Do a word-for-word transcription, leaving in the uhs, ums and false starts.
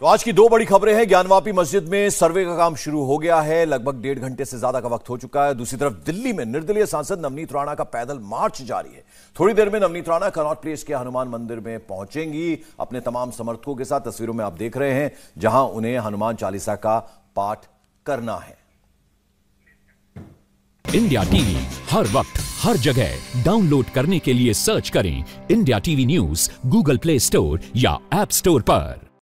तो आज की दो बड़ी खबरें हैं। ज्ञानवापी मस्जिद में सर्वे का काम शुरू हो गया है, लगभग डेढ़ घंटे से ज्यादा का वक्त हो चुका है। दूसरी तरफ दिल्ली में निर्दलीय सांसद नवनीत राणा का पैदल मार्च जारी है। थोड़ी देर में नवनीत राणा कनॉट प्लेस के हनुमान मंदिर में पहुंचेंगी अपने तमाम समर्थकों के साथ। तस्वीरों में आप देख रहे हैं जहां उन्हें हनुमान चालीसा का पाठ करना है। इंडिया टीवी हर वक्त हर जगह डाउनलोड करने के लिए सर्च करें India TV news Google Play Store या ऐप स्टोर पर।